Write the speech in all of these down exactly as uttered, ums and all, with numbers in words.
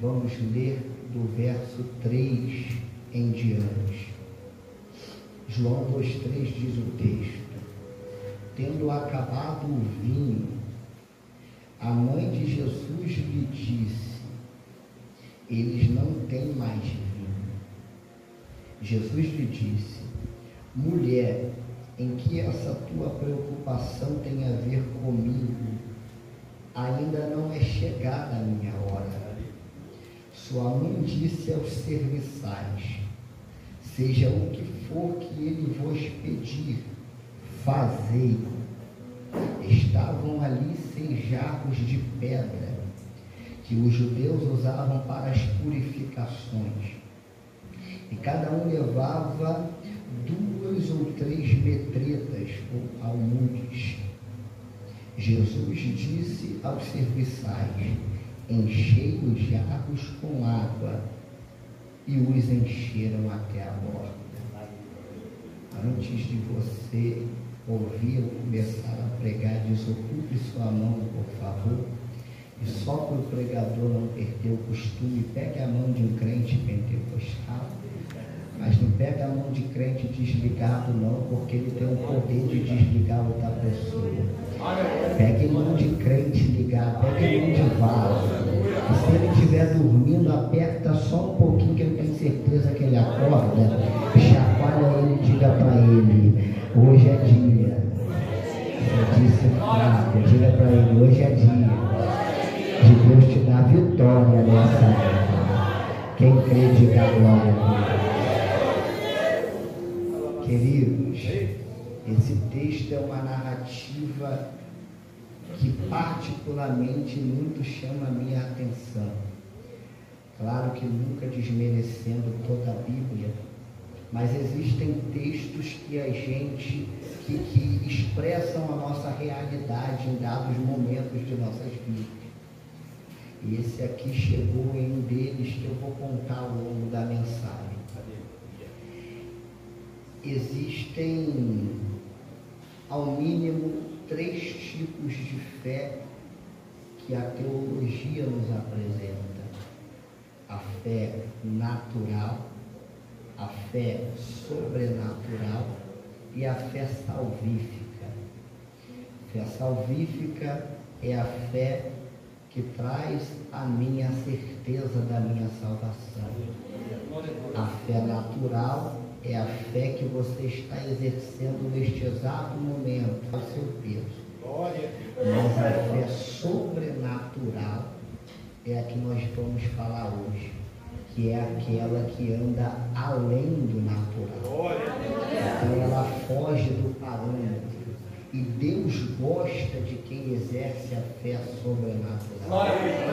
Vamos ler do verso três em diante. João dois, três diz o texto: tendo acabado o vinho, a mãe de Jesus lhe disse: eles não têm mais vinho. Jesus lhe disse: mulher, em que essa tua preocupação tem a ver comigo? Ainda não é chegada a minha hora. Sua mãe disse aos serviçais: seja o que for que ele vos pedir, fazei. Estavam ali seis jarros de pedra, que os judeus usavam para as purificações, e cada um levava duas ou três metretas ou almudes. Jesus disse aos serviçais: enchei os jarros com água, e os encheram até a borda. Antes de você ouvir eu começar a pregar, desocupe sua mão, por favor, e só para o pregador não perder o costume, pegue a mão de um crente pentecostal, mas não pega a mão de crente desligado não, porque ele tem o poder de desligar outra pessoa. Pegue a mão de crente ligado, pegue a mão de vaso, e se ele estiver dormindo, aperta só um pouquinho, que eu tenho certeza que ele acorda, chacoalha ele e diga para ele: hoje é dia. Eu disse Flávio, diga para ele: hoje é dia de Deus te dar vitória nessa época. Quem crê, diga glória a Deus. Queridos, esse texto é uma narrativa que particularmente muito chama a minha atenção. Claro que nunca desmerecendo toda a Bíblia, mas existem textos que a gente, que, que expressam a nossa realidade em dados momentos de nossas vidas. E esse aqui chegou em um deles que eu vou contar ao longo da mensagem. Existem, ao mínimo, três tipos de fé que a teologia nos apresenta: a fé natural, a fé sobrenatural e a fé salvífica. A fé salvífica é a fé que traz a minha certeza da minha salvação. A fé natural é a fé que você está exercendo neste exato momento, ao seu peso. Mas a fé sobrenatural é a que nós vamos falar hoje, que é aquela que anda além do natural. Então ela foge do parâmetro. E Deus gosta de quem exerce a fé sobrenatural.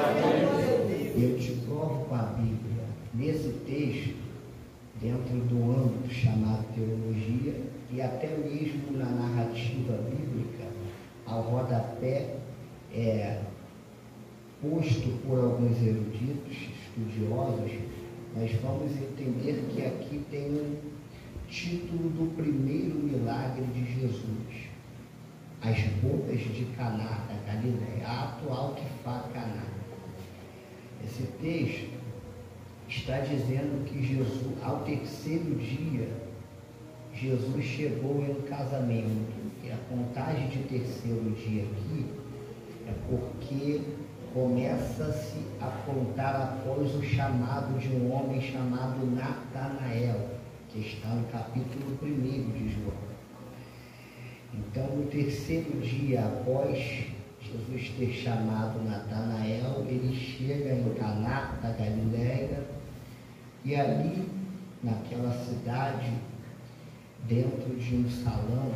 Eu te provo com a Bíblia. Nesse texto, dentro do âmbito chamado teologia, e até mesmo na narrativa bíblica, ao rodapé é posto por alguns eruditos, estudiosos, nós vamos entender que aqui tem um título do primeiro milagre de Jesus: as bodas de Caná da Galileia, a atual Kfar Caná. Esse texto está dizendo que Jesus, ao terceiro dia, Jesus chegou em um casamento. E a contagem de terceiro dia aqui é porque começa-se a contar após o chamado de um homem chamado Natanael, que está no capítulo primeiro de João. Então, no terceiro dia após Jesus ter chamado Natanael, ele chega em Caná da Galileia, e ali, naquela cidade, dentro de um salão,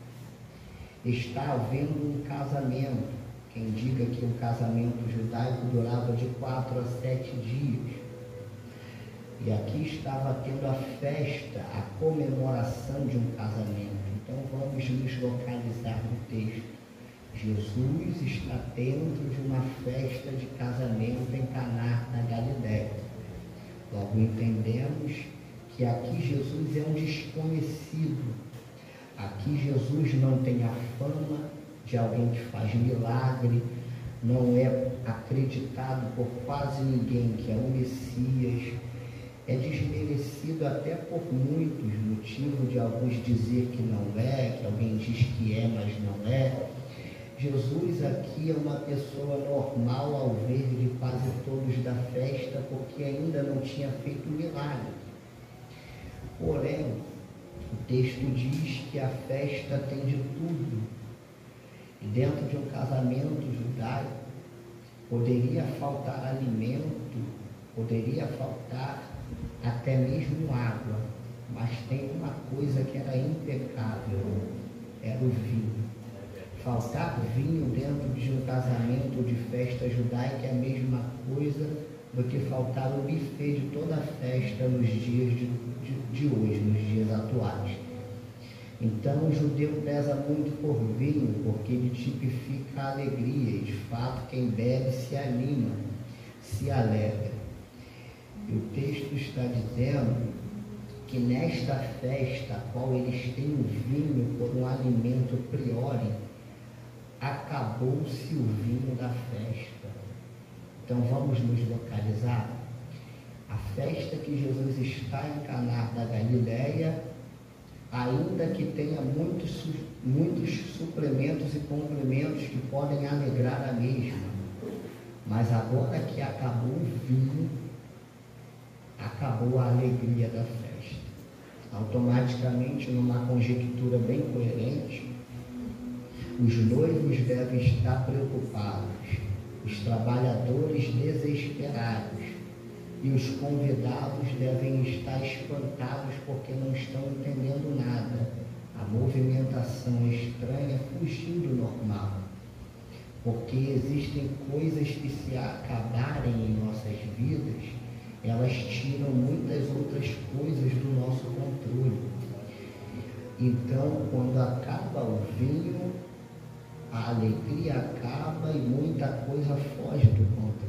está havendo um casamento. Quem diga que o casamento judaico durava de quatro a sete dias. E aqui estava tendo a festa, a comemoração de um casamento. Então vamos nos localizar no texto. Jesus está dentro de uma festa de casamento em Caná da Galileia. Logo entendemos que aqui Jesus é um desconhecido. Aqui Jesus não tem a fama de alguém que faz milagre. não é acreditado por quase ninguém que é o Messias, é desmerecido até por muitos, motivo de alguns dizer que não é, que alguém diz que é, mas não é. Jesus aqui é uma pessoa normal ao ver de quase todos da festa, porque ainda não tinha feito milagre. Porém, o texto diz que a festa tem de tudo. E dentro de um casamento judaico, poderia faltar alimento, poderia faltar até mesmo água, mas tem uma coisa que era impecável, era o vinho. Faltar vinho dentro de um casamento ou de festa judaica é a mesma coisa do que faltar o buffet de toda a festa nos dias de, de, de hoje, nos dias atuais. Então o judeu preza muito por vinho, porque ele tipifica a alegria, e de fato quem bebe se anima, se alegra. E o texto está dizendo que nesta festa, a qual eles têm o vinho por um alimento priori, acabou-se o vinho da festa. Então vamos nos localizar. A festa que Jesus está em Caná da Galileia, ainda que tenha muitos, muitos suplementos e complementos que podem alegrar a mesma, mas agora que acabou o vinho, acabou a alegria da festa. Automaticamente, numa conjectura bem coerente, os noivos devem estar preocupados, os trabalhadores desesperados, e os convidados devem estar espantados porque não estão entendendo nada. A movimentação estranha fugiu do normal, porque existem coisas que, se acabarem em nossas vidas, elas tiram muitas outras coisas do nosso controle. Então, quando acaba o vinho, a alegria acaba e muita coisa foge do controle.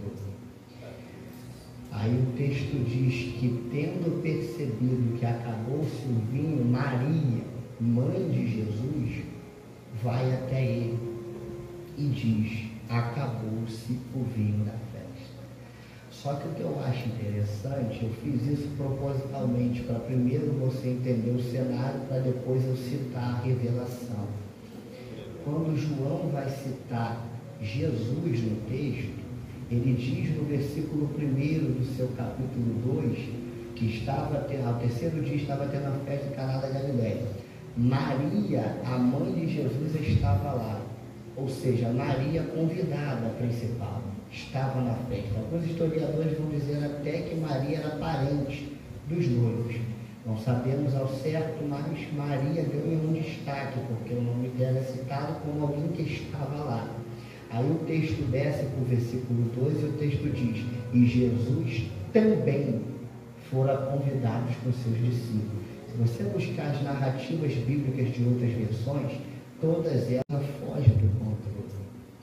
Aí o texto diz que, tendo percebido que acabou-se o vinho, Maria, mãe de Jesus, vai até ele e diz: acabou-se o vinho da festa. Só que o que eu acho interessante, eu fiz isso propositalmente para primeiro você entender o cenário, para depois eu citar a revelação. Quando João vai citar Jesus no texto, ele diz no versículo primeiro do seu capítulo dois, que estava tendo, ao terceiro dia estava tendo a festa em Caná da Galileia. Maria, a mãe de Jesus, estava lá. Ou seja, Maria, convidada principal, estava na festa. Alguns historiadores vão dizer até que Maria era parente dos noivos. Não sabemos ao certo, mas Maria ganha um destaque, porque o nome dela é citado como alguém que estava lá. Aí o texto desce para o versículo doze e o texto diz: e Jesus também fora convidado com seus discípulos. Se você buscar as narrativas bíblicas de outras versões, todas elas fogem do controle.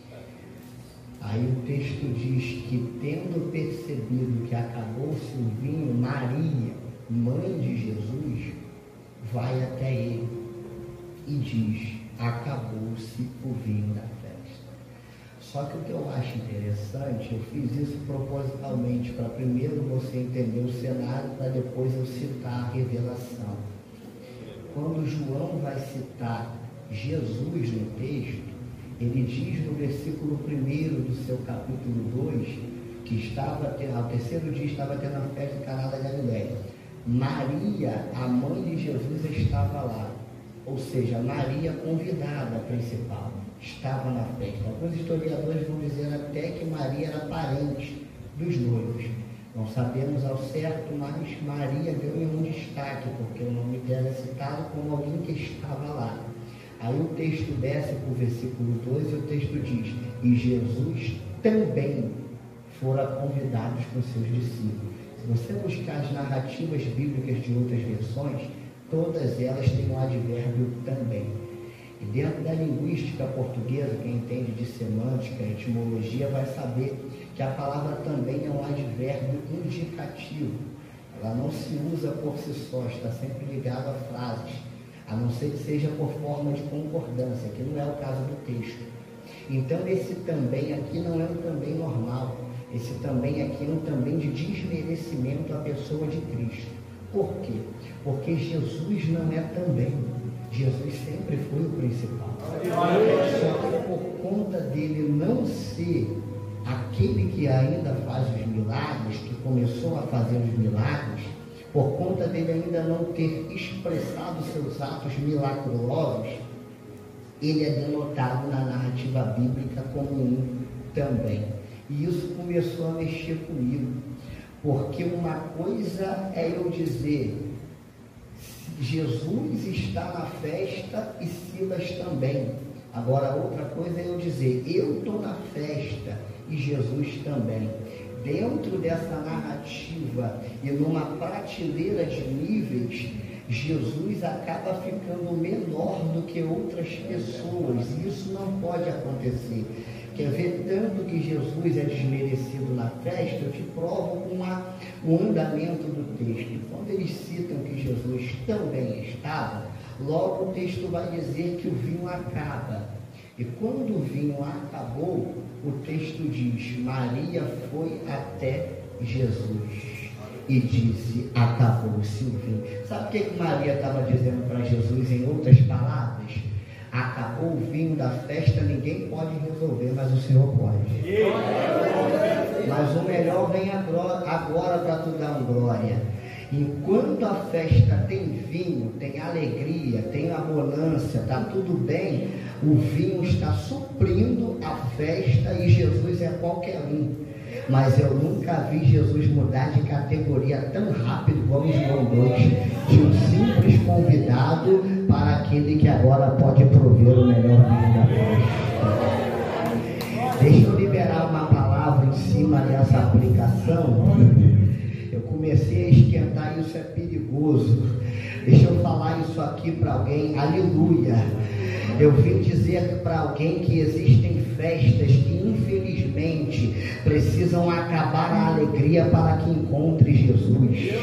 Aí o texto diz que, tendo percebido que acabou-se o vinho, Maria, mãe de Jesus, vai até ele e diz: acabou-se o vinho da festa. Só que o que eu acho interessante, eu fiz isso propositalmente para primeiro você entender o cenário, para depois eu citar a revelação. Quando João vai citar Jesus no texto, ele diz no versículo primeiro do seu capítulo dois, que estava tendo, ao terceiro dia estava tendo a festa em Caná da Galileia. Maria, a mãe de Jesus, estava lá. Ou seja, Maria, convidada principal, estava na festa. Alguns historiadores vão dizer até que Maria era parente dos noivos. Não sabemos ao certo, mas Maria ganha um destaque, porque o nome dela é citado como alguém que estava lá. Aí o texto desce para o versículo doze e o texto diz: e Jesus também fora convidado com seus discípulos. Se você buscar as narrativas bíblicas de outras versões, todas elas têm um advérbio também. E dentro da linguística portuguesa, quem entende de semântica, etimologia, vai saber que a palavra também é um advérbio indicativo. Ela não se usa por si só, está sempre ligada a frases, a não ser que seja por forma de concordância, que não é o caso do texto. Então esse também aqui não é um também normal. Esse também aqui é um também de desmerecimento à pessoa de Cristo. Por quê? Porque Jesus não é também. Jesus sempre foi o principal. Só que por conta dele não ser aquele que ainda faz os milagres, que começou a fazer os milagres, por conta dele ainda não ter expressado seus atos milagrosos, ele é denotado na narrativa bíblica como um também. E isso começou a mexer comigo, porque uma coisa é eu dizer, Jesus está na festa e Silas também. Agora outra coisa é eu dizer, eu estou na festa e Jesus também. Dentro dessa narrativa e numa prateleira de níveis, Jesus acaba ficando menor do que outras pessoas, e isso não pode acontecer. Quer ver tanto que Jesus é desmerecido na festa? Eu te provo com uma, um andamento do texto. Quando eles citam que Jesus também estava, logo o texto vai dizer que o vinho acaba. E quando o vinho acabou, o texto diz, Maria foi até Jesus e disse, acabou-se o vinho. Sabe o que, que Maria estava dizendo para Jesus em outras palavras? Acabou o vinho da festa, ninguém pode resolver, mas o Senhor pode. Mas o melhor vem agora para tu dar uma glória. Enquanto a festa tem vinho, tem alegria, tem abundância, está tudo bem, o vinho está suprindo a festa e Jesus é qualquer um. Mas eu nunca vi Jesus mudar de categoria tão rápido igual em João dois, de um simples convidado para aquele que agora pode prover o melhor vinho da festa. Deixa eu liberar uma palavra em cima dessa aplicação. Eu comecei a esquentar, isso é perigoso. Deixa eu falar isso aqui para alguém, aleluia. Eu vim dizer para alguém que existem festas que infelizmente precisam acabar a alegria para que encontre Jesus.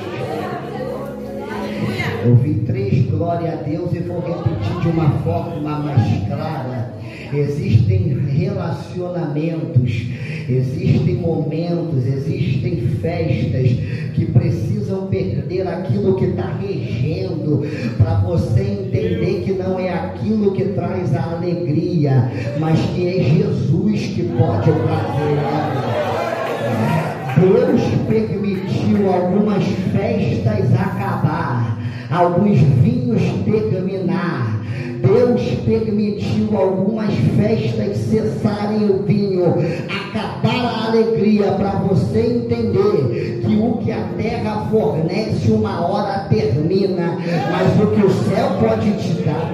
Eu vi três glória a Deus e vou repetir de uma forma mais clara. Existem relacionamentos, existem momentos, existem festas que precisam perder aquilo que está regendo, para você entender que não é aquilo que traz a alegria, mas que é Jesus que pode trazer ela. Deus permitiu algumas festas acabar, alguns vinhos terminar. Deus permitiu algumas festas cessarem o vinho, acabar a alegria, para você entender que o que a terra fornece uma hora termina, mas o que o céu pode te dar,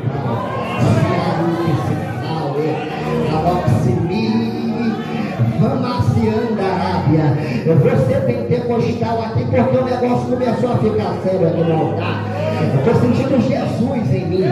eu vou ser pentecostal aqui porque o negócio começou a ficar sério aqui no altar. Eu estou sentindo Jesus em mim.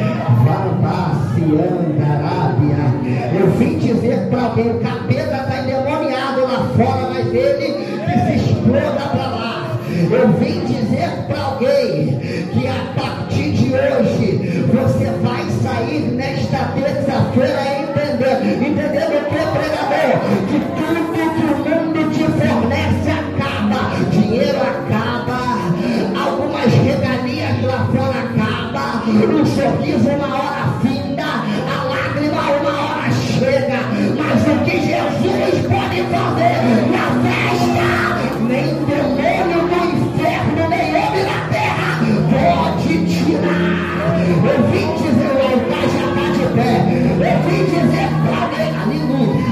Arábia. Eu vim dizer para alguém, o capeta está endemoniado lá fora, mas ele que se exploda para lá. Eu vim dizer para alguém que a partir de hoje você vai sair nesta terça-feira entendendo, entendendo o que, pregador? Que tudo que o mundo te fornece acaba, dinheiro acaba, algumas regalias lá fora acaba, o sorriso uma hora finda, a lágrima uma hora chega, mas o que Jesus pode fazer na festa, nem demônio do inferno, nem homem na terra pode tirar. Eu vim dizer, o altar já está de pé, eu vim dizer para alguém, aleluia,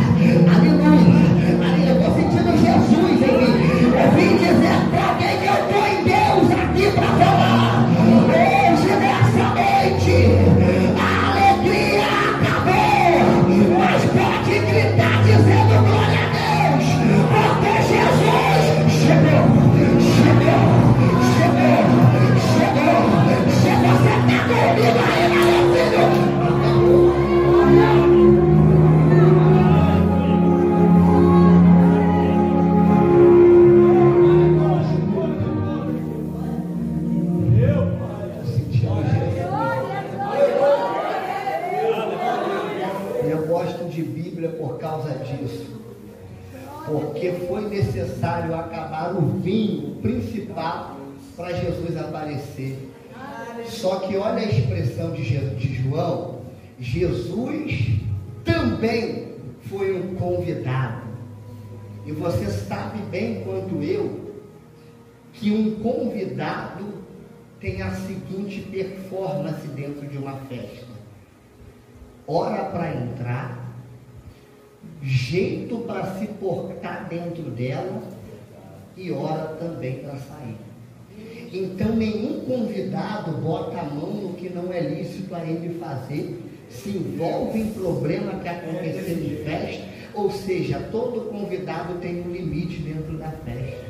causa disso. Porque foi necessário acabar o vinho principal para Jesus aparecer. Só que olha a expressão de, Jesus, de João, Jesus também foi um convidado. E você sabe bem quanto eu, que um convidado tem a seguinte performance dentro de uma festa: hora para entrar, jeito para se portar dentro dela e hora também para sair. Então nenhum convidado bota a mão no que não é lícito a ele fazer, se envolve em problema que aconteceu em festa, ou seja, todo convidado tem um limite dentro da festa.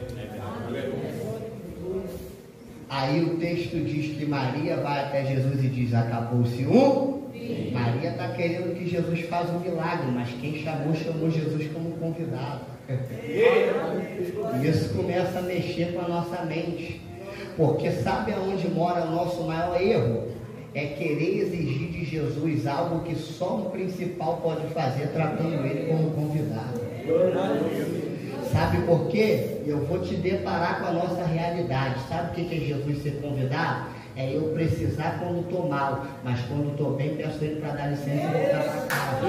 Aí o texto diz que Maria vai até Jesus e diz: acabou-se um. Sim. Maria está querendo que Jesus faça um milagre, mas quem chamou, chamou Jesus como convidado. E isso começa a mexer com a nossa mente, porque sabe aonde mora o nosso maior erro? É querer exigir de Jesus algo que só um principal pode fazer, tratando ele como convidado. Sabe por quê? Eu vou te deparar com a nossa realidade. Sabe o que é Jesus ser convidado? É eu precisar quando estou mal, mas quando estou bem, peço ele para dar licença e voltar para casa.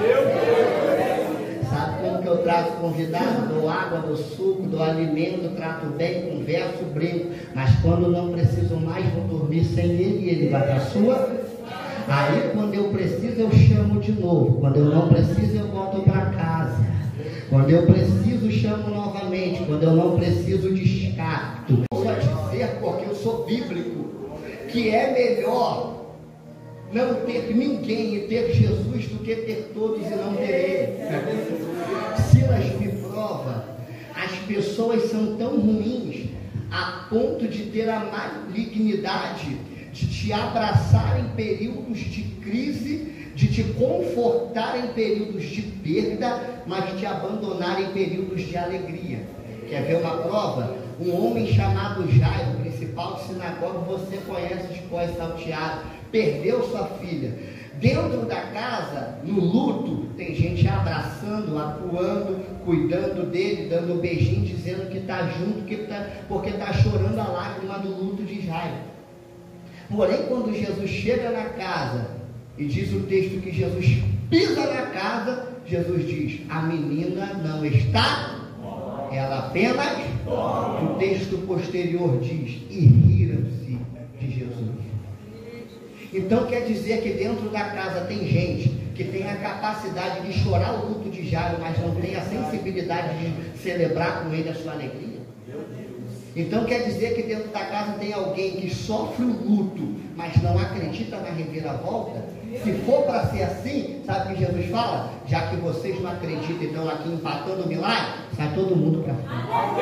Sabe como que eu trato convidado? Dou água, dou suco, dou alimento, trato bem, converso, brinco. Mas quando não preciso mais, vou dormir sem ele e ele vai para a sua. Aí quando eu preciso, eu chamo de novo. Quando eu não preciso, eu volto para casa. Quando eu preciso, chamo novamente. Quando eu não preciso, descarto. Só dizer, porque eu sou bíblico, que é melhor não ter ninguém e ter Jesus do que ter todos e não ter ele. Silas me prova, as pessoas são tão ruins a ponto de ter a malignidade de te abraçar em períodos de crise, de te confortar em períodos de perda, mas te abandonar em períodos de alegria. Quer ver uma prova? Um homem chamado Jairo, principal de sinagoga, você conhece de cor salteado, perdeu sua filha. Dentro da casa, no luto, tem gente abraçando, acuando, cuidando dele, dando um beijinho, dizendo que está junto, que tá, porque está chorando a lágrima do luto de Jairo. Porém, quando Jesus chega na casa, e diz o texto que Jesus pisa na casa, Jesus diz: a menina não está, ela apenas, o texto posterior diz: e riram-se de Jesus. Então quer dizer que dentro da casa tem gente que tem a capacidade de chorar o luto de Jairo, mas não tem a sensibilidade de celebrar com ele a sua alegria. Então quer dizer que dentro da casa tem alguém que sofre o luto, mas não acredita na reviravolta. Se for para ser assim, sabe o que Jesus fala? Já que vocês não acreditam e estão aqui empatando o milagre, sai todo mundo para fora.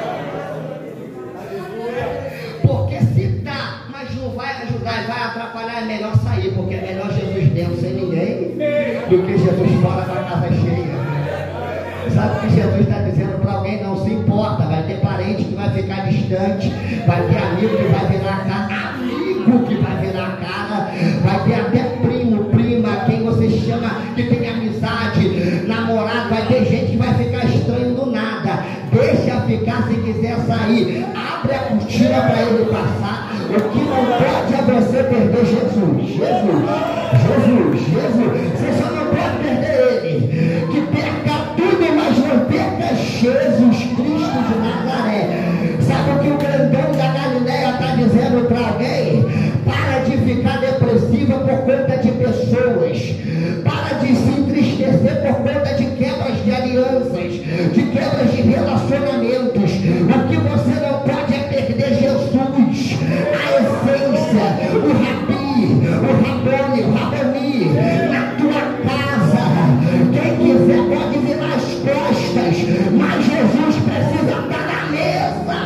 Porque se dá, mas não vai ajudar e vai atrapalhar, é melhor sair, porque é melhor Jesus dentro sem ninguém do que Jesus fora da casa cheia. Sabe o que Jesus está dizendo para alguém? Não se importa, vai ter parente que vai ficar distante, vai ter amigo que vai virar a cara, amigo que vai virar a cara, vai ter até primo, prima, quem você chama que tem amizade, namorado, vai ter gente que vai ficar estranho do nada. Deixa ficar se quiser sair, abre a cortina para ele passar. O que não pode é você perder Jesus, Jesus, Jesus, Jesus. Você só não pode perder ele, que perca tudo, mas não perca Jesus Cristo de Nazaré. Sabe o que o grandão da Galileia está dizendo para alguém? Para de ficar depressiva por conta de pessoas, para de se entristecer por conta de quebras de alianças, de quebras de relacionamentos. O que você não pode é perder Jesus, a essência, o rabi, o rabone, o raboni, na tua casa. Quem quiser pode virar as costas, mas Jesus precisa estar na mesa.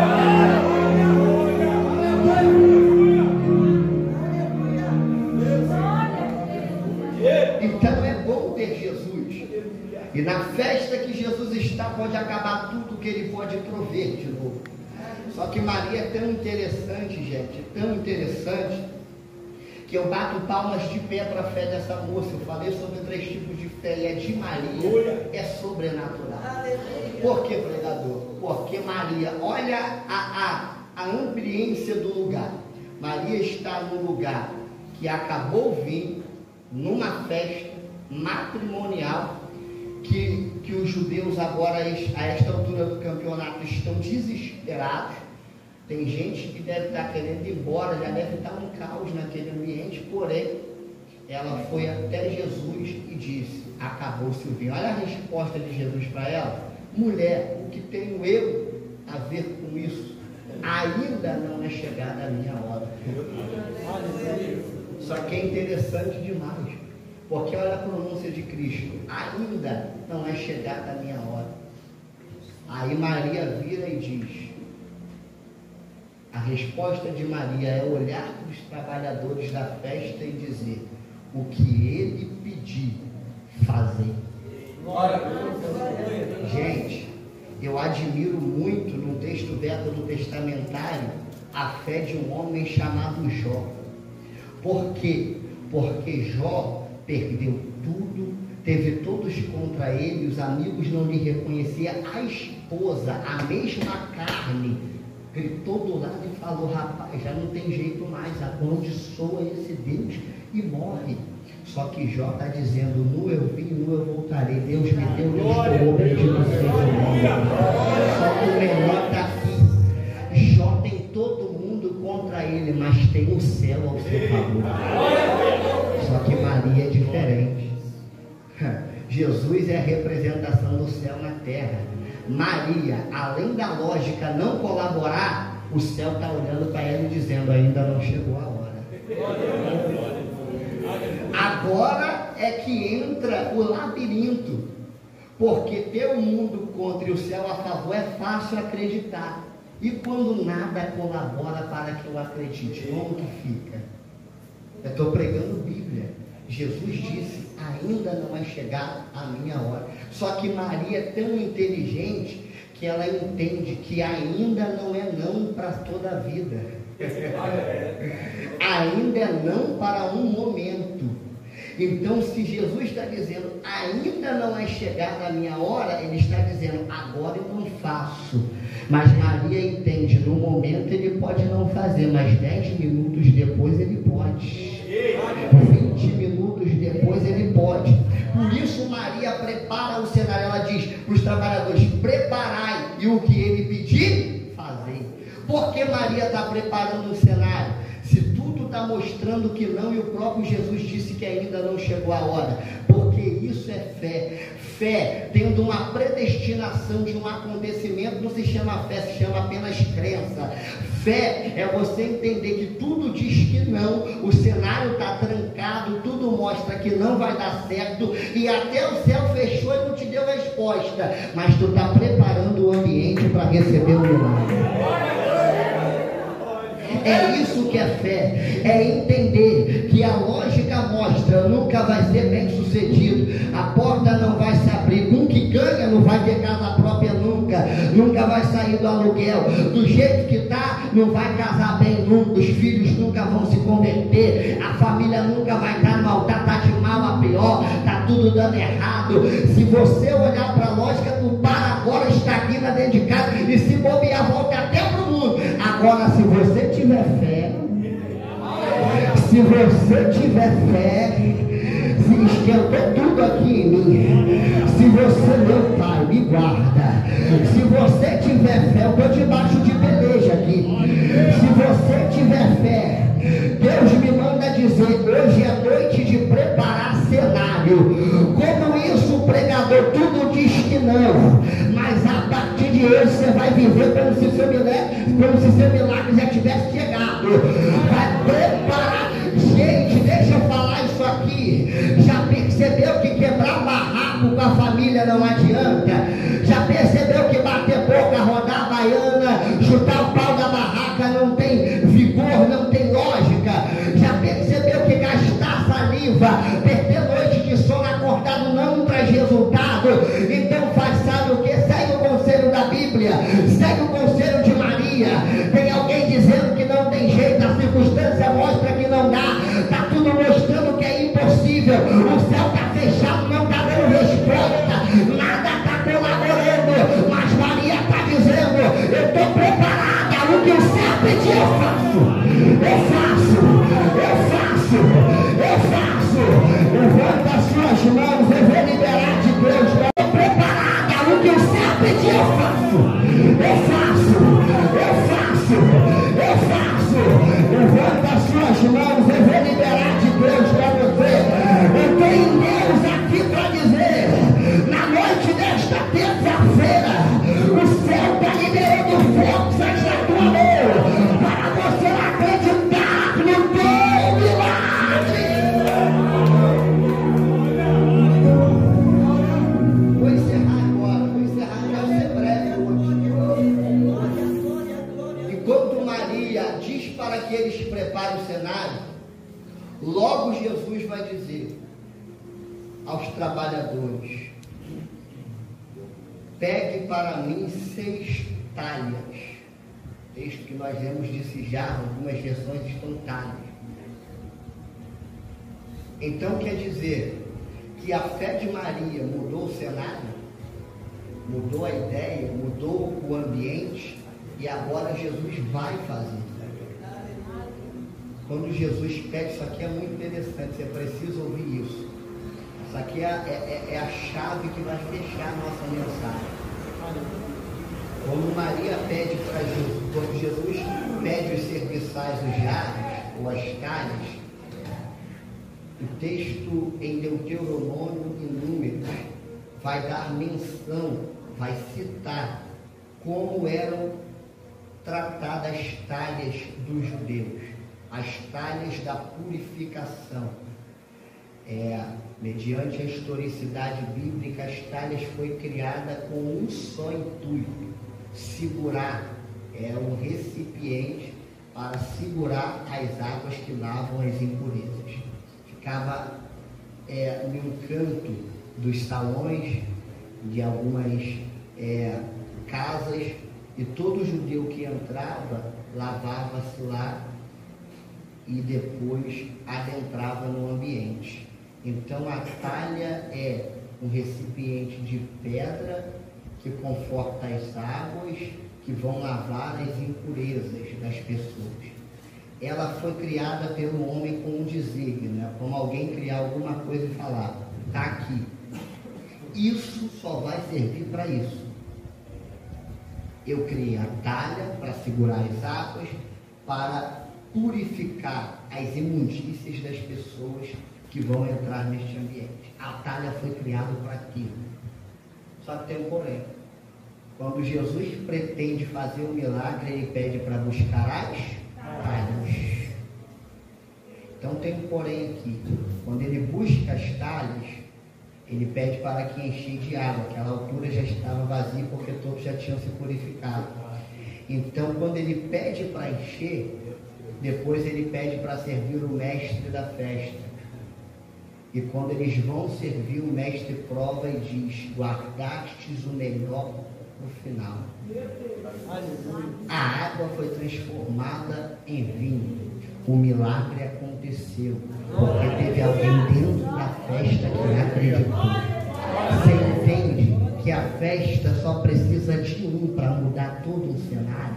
Então é bom ter Jesus. E na festa que Jesus está, pode acabar tudo que ele pode prover de novo. Só que Maria é tão interessante, gente, tão interessante, que eu bato palmas de pé para a fé dessa moça. Eu falei sobre três tipos de fé e a de Maria é sobrenatural. Por que, pregador? Porque Maria, olha a, a, a ambiência do lugar. Maria está num lugar que acabou o vinho, numa festa matrimonial, que, que os judeus agora, a esta altura do campeonato, estão desesperados. Tem gente que deve estar querendo ir embora, já deve estar um caos naquele ambiente, porém, ela foi até Jesus e disse, acabou-se o vinho. Olha a resposta de Jesus para ela: mulher, o que tenho eu a ver com isso? Ainda não é chegada a minha hora. Só que é interessante demais, porque olha a pronúncia de Cristo: ainda não é chegada a minha hora. Aí Maria vira e diz, a resposta de Maria é olhar para os trabalhadores da festa e dizer, o que ele pedir, fazer. Gente, eu admiro muito no texto veto testamentário a fé de um homem chamado Jó. Por quê? Porque Jó perdeu tudo, teve todos contra ele, os amigos não lhe reconheciam, a esposa, a mesma carne, gritou do lado e falou, rapaz, já não tem jeito mais, amaldiçoa esse Deus e morre. Só que Jó está dizendo, nu eu vim, nu eu voltarei, Deus me deu, Deus tomou, bendito seja o nome. Só que o melhor está aqui, Jó tem todo mundo contra ele, mas tem o céu ao seu favor. Só que Maria é diferente. Jesus é a representação do céu na terra. Maria, além da lógica não colaborar, o céu está olhando para ela e dizendo, ainda não chegou a hora. Agora é que entra o labirinto, porque ter o mundo contra e o céu a favor é fácil acreditar. E quando nada colabora para que eu acredite, como que fica? Eu estou pregando Bíblia. Jesus disse, ainda não é chegada a minha hora. Só que Maria é tão inteligente que ela entende que ainda não é não para toda a vida. Ainda é não para um momento. Então, se Jesus está dizendo, ainda não é chegada a minha hora, ele está dizendo, agora eu não faço. Mas Maria entende, no momento ele pode não fazer, mas dez minutos depois ele pode. vinte minutos depois ele pode. Por isso Maria prepara o cenário. Ela diz para os trabalhadores, preparai, e o que ele pedir, fazei. Por que Maria está preparando o cenário? Se tudo está mostrando que não, e o próprio Jesus disse que ainda não chegou a hora. Porque isso é fé. Fé, tendo uma predestinação de um acontecimento, não se chama fé, se chama apenas crença. Fé é você entender que tudo diz que não, o cenário está trancado, tudo mostra que não vai dar certo, e até o céu fechou e não te deu resposta, mas tu está preparando o ambiente para receber o milagre. É isso que é fé, é entender que a lógica mostra, nunca vai ser bem sucedido, a porta não vai se abrir, um que ganha não vai ter casa própria nunca, nunca vai sair do aluguel, do jeito que está, não vai casar bem nunca, os filhos nunca vão se converter, a família nunca vai estar mal, tá, tá de mal a pior, tá tudo dando errado. Se você olhar para a lógica, tu para agora, estagna dentro de casa, e se bobear, volta até pro mundo. Agora, se você tiver fé, se você tiver fé, se esquentou tudo aqui em mim, se você, meu Pai, me guarda, se você tiver fé, eu estou debaixo de peleja aqui, se você tiver fé, Deus me manda dizer, hoje é noite de preparar cenário. Como isso, pregador, tudo diz que não, mas a partir de hoje você vai viver como se seu milagre, como se seu milagre já tivesse chegado. Vai preparar. Gente, deixa eu falar isso aqui. Já percebeu que quebrar barraco com a família não adianta? Já percebeu que bater boca, rodar a baiana, chutar o pau da barraca não tem vigor, não tem lógica? Já percebeu que gastar saliva, perder noite de sono acordado não traz resultado? Então faz, sabe o que? Segue o conselho da Bíblia, segue o conselho de Maria. Tem alguém dizendo que não tem jeito, a circunstância mostra que não dá, está vai dizer aos trabalhadores: pegue para mim seis talhas. Texto que nós lemos disse já, algumas versões estão talhas. Então quer dizer que a fé de Maria mudou o cenário, mudou a ideia, mudou o ambiente, e agora Jesus vai fazer. Quando Jesus pede, isso aqui é muito interessante, você precisa ouvir isso. Isso aqui é, é, é a chave que vai fechar a nossa mensagem. Quando Maria pede para Jesus, quando Jesus pede os serviçais, os jarros ou as talhas, o texto em Deuteronômio e Números vai dar menção, vai citar como eram tratadas as talhas dos judeus, as talhas da purificação. É, mediante a historicidade bíblica, as talhas foi criada com um só intuito: segurar, era um recipiente para segurar as águas que lavam as impurezas. Ficava é, no canto dos salões de algumas é, casas, e todo judeu que entrava lavava-se lá e depois adentrava no ambiente. Então a talha é um recipiente de pedra que conforta as águas que vão lavar as impurezas das pessoas. Ela foi criada pelo homem com um desígnio, né? Como alguém criar alguma coisa e falar: está aqui. Isso só vai servir para isso. Eu criei a talha para segurar as águas, para purificar as imundícias das pessoas que vão entrar neste ambiente. A talha foi criada para aquilo. Só que tem um porém. Quando Jesus pretende fazer um milagre, ele pede para buscar as talhas. Então tem um porém aqui. Quando ele busca as talhas, ele pede para que encher de água. Aquela altura já estava vazia porque todos já tinham se purificado. Então quando ele pede para encher, depois ele pede para servir o mestre da festa. E quando eles vão servir, o mestre prova e diz: guardastes o melhor no final. A água foi transformada em vinho. O milagre aconteceu porque teve alguém dentro da festa que acreditou. Você entende que a festa só precisa de um para mudar todo o cenário?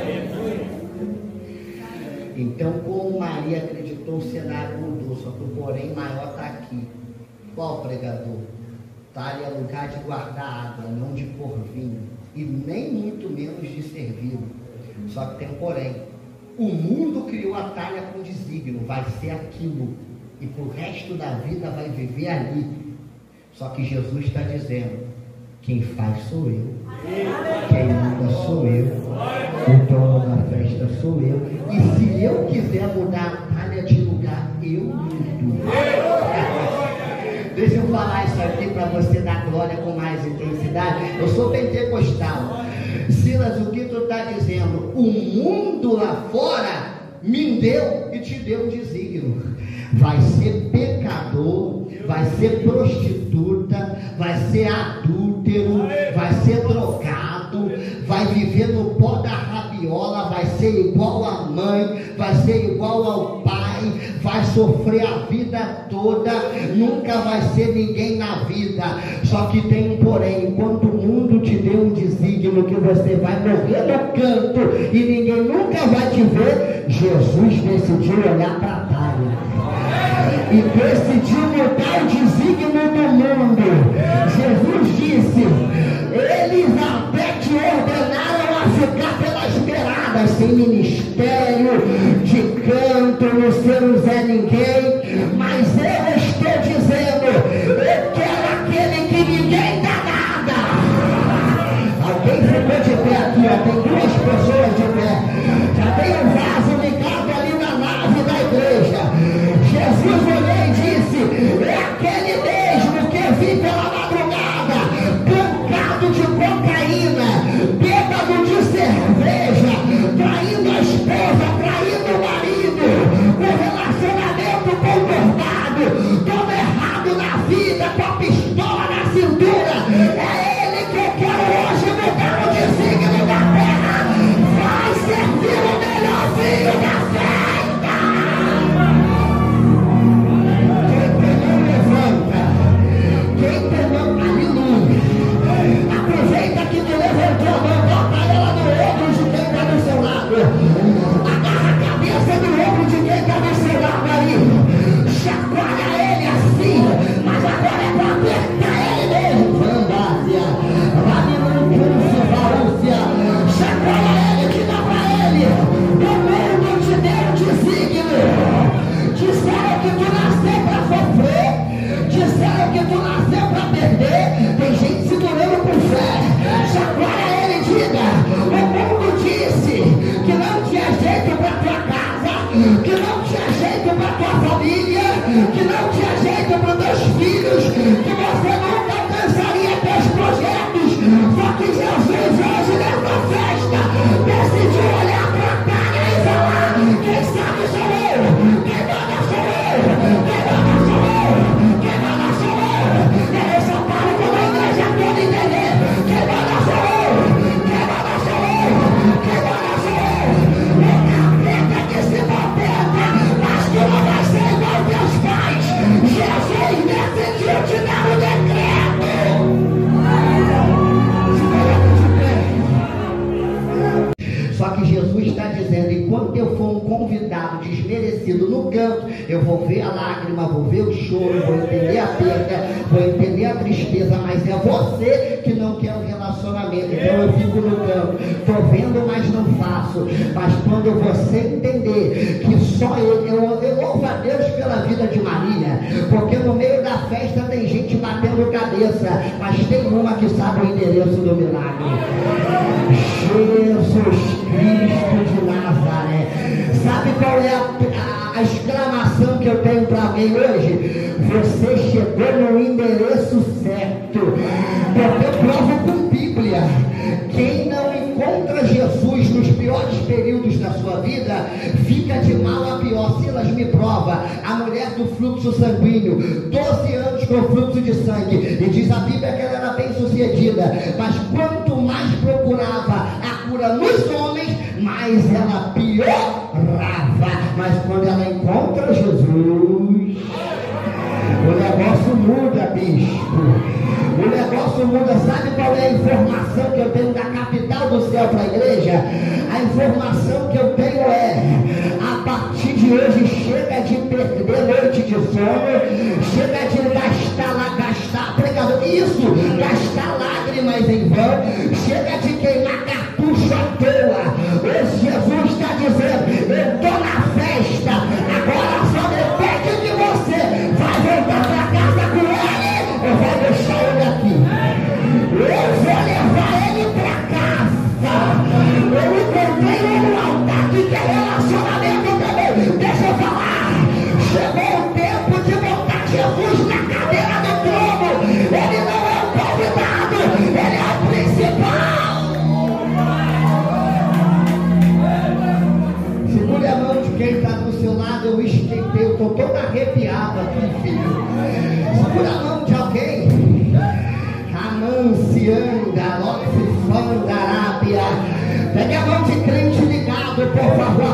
Então, como Maria acreditou, o cenário mudou, só que o porém maior está aqui. Qual pregador? Talha é lugar de guardar água, não de pôr vinho, e nem muito menos de servi-lo. Só que tem um porém. O mundo criou a talha com desígnio, vai ser aquilo, e pro resto da vida vai viver ali. Só que Jesus está dizendo: quem faz sou eu, quem muda sou eu, o dono da festa sou eu, e se eu quiser mudar a talha de lugar, eu mudo. Deixa eu falar isso aqui para você dar glória com mais intensidade. Eu sou pentecostal. Silas, o que tu está dizendo? O mundo lá fora me deu e te deu um desígnio. Vai ser pecador, vai ser prostituta, vai ser adúltero, vai ser drogado, vai viver no pó da rabiola, vai ser igual à mãe, vai ser igual ao pai, vai sofrer a vida toda, nunca vai ser ninguém na vida. Só que tem um porém: enquanto o mundo te deu um desígnio que você vai morrer no canto e ninguém nunca vai te ver, Jesus decidiu olhar para a talha e decidiu mudar o desígnio do mundo. Jesus disse: Elizabeth ordenaram a ficar pelas beiradas, sem ministério, de canto, não ser um Zé Ninguém, mas eu estou dizendo: eu quero aquele que ninguém dá nada. Alguém ficou de pé aqui, ó, tem duas pessoas de pé, já tem um vaso ligado ali na nave da igreja. Jesus olhou e disse: é aquele mesmo que vi pela madrugada, pancado de cocaína, bêbado de cerveja, traindo a esposa, traindo o marido, o relacionamento conturbado, no canto, eu vou ver a lágrima, vou ver o choro, vou entender a perda, vou entender a tristeza, mas é você que não quer o relacionamento. Então eu fico no canto, estou vendo, mas não faço. Mas quando você entender que só ele, eu, eu louvo a Deus pela vida de Maria, porque no meio da festa tem gente batendo cabeça, mas tem uma que sabe o endereço do milagre. Jesus Cristo de Nazaré. Sabe qual é a, a, a exclamação que eu tenho para alguém hoje? Você chegou no endereço certo. Porque eu provo com Bíblia. Quem não encontra Jesus nos piores períodos da sua vida, fica de mal a pior. Silas me prova, a mulher do fluxo sanguíneo, doze anos com fluxo de sangue, e diz a Bíblia que ela era bem sucedida, mas quanto mais procurava a cura nos homens, mais ela piorava. Mas quando ela encontra Jesus, o negócio muda, bispo. O negócio muda. Sabe qual é a informação que eu tenho da capital do céu para a igreja? A informação que eu tenho é: a partir de hoje chega de perder noite de sono, chega de gastar lá, gastar, pregador, isso, gastar lágrimas em vão, chega de queimar cartucho à toa. Esse Jesus está dizendo: eu estou na festa, agora só depende de você. Vai voltar para casa com ele ou vai deixar ele aqui? Eu vou levar ele para casa. Eu encontrei no altar que quer relacionamento também. Deixa eu falar. Chegou o tempo de botar Jesus na cadeira do trono. Ele não é o convidado, ele é o principal. Segure a mão de quem está do seu lado. Eu esquentei, eu estou todo arrepiado aqui, filho. Segura a mão de alguém. Amancianda, Loxifanda, Arábia. Pegue a mão de crente ligado, por favor.